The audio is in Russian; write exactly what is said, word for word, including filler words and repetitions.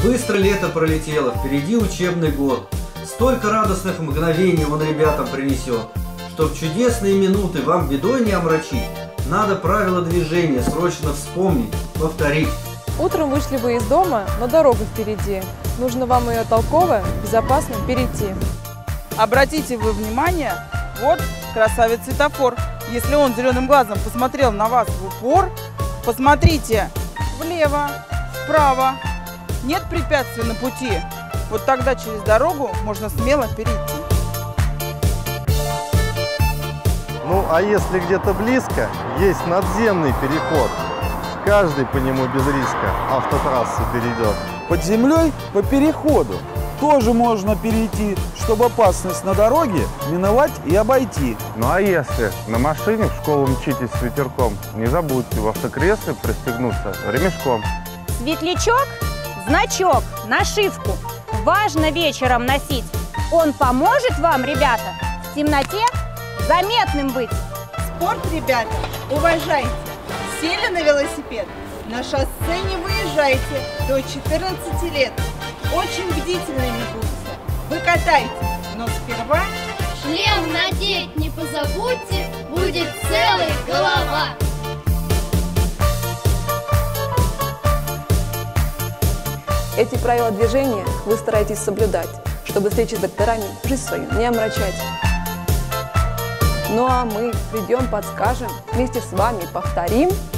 Быстро лето пролетело, впереди учебный год. Столько радостных мгновений он ребятам принесет. Чтоб чудесные минуты вам бедой не омрачить, надо правила движения срочно вспомнить, повторить. Утром вышли вы из дома, но дорога впереди. Нужно вам ее толково, безопасно перейти. Обратите вы внимание, вот красавец светофор. Если он зеленым глазом посмотрел на вас в упор, посмотрите влево, вправо. Нет препятствий на пути. Вот тогда через дорогу можно смело перейти. Ну, а если где-то близко, есть надземный переход. Каждый по нему без риска автотрассу перейдет. Под землей по переходу тоже можно перейти, чтобы опасность на дороге миновать и обойти. Ну а если на машине в школу мчитесь с ветерком, не забудьте в автокресле пристегнуться ремешком. Светлячок, значок, нашивку важно вечером носить. Он поможет вам, ребята, в темноте заметным быть. Спорт, ребята, уважайте. Сели на велосипед, на шоссе не выезжайте до четырнадцати лет. Очень бдительными будьте. Вы катайте, но сперва... Шлем надеть не позабудьте, будет целая голова. Эти правила движения вы стараетесь соблюдать, чтобы встречи с докторами жизнь свою не омрачать. Ну а мы придем, подскажем, вместе с вами повторим.